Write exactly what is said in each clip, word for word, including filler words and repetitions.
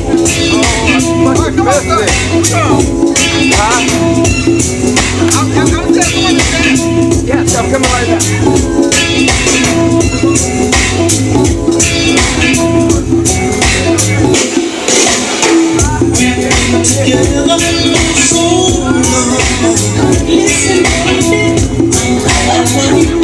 Fucking missed it. Huh? I'm, I'm, I'm coming back. Yes, I'm coming right back. Together so long. Listen, baby, I want you.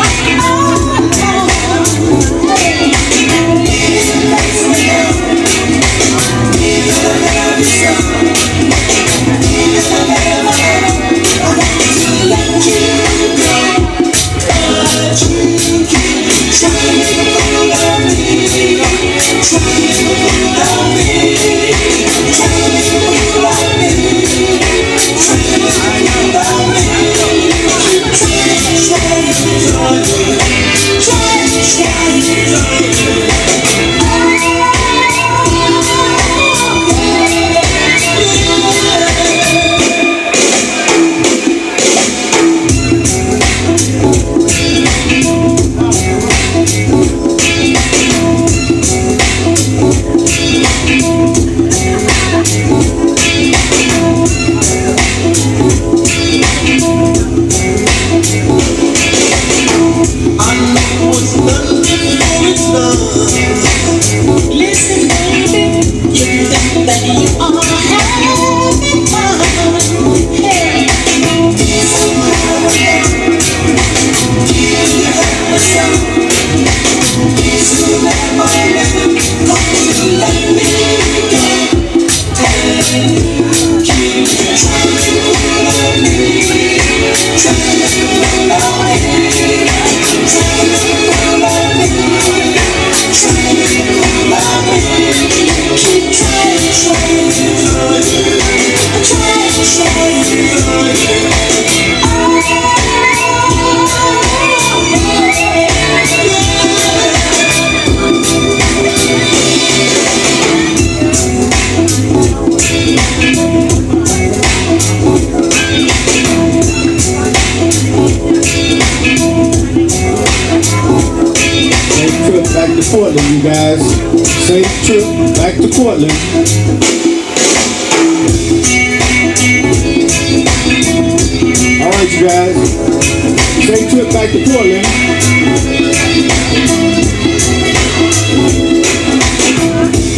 Portland, you guys. Safe trip back to Portland. Alright, you guys. Safe trip back to Portland.